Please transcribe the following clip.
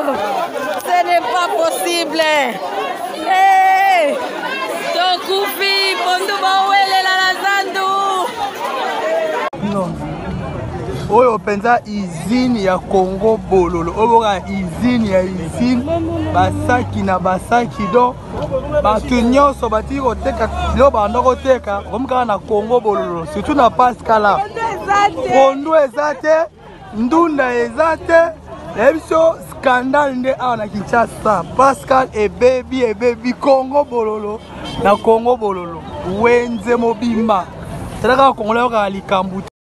Ce n'est pas possible. Hey! Tokufi, Pondo Bawele la Zandu. Non. Oyo penza izini ya Congo Bololo. Oyo izini ya izini. Basaki na basaki do. Batu nyonso bati koteka lo bando koteka. Komka na Congo Bololo. Surtout na Pascal. Kondo ezate. Ndunda ezate. Ebiso scandale nde ana Kinshasa. Pascal e baby Congo Bololo. Na Congo Bololo. Wenze mobimba. C'est là qu'on a likambu.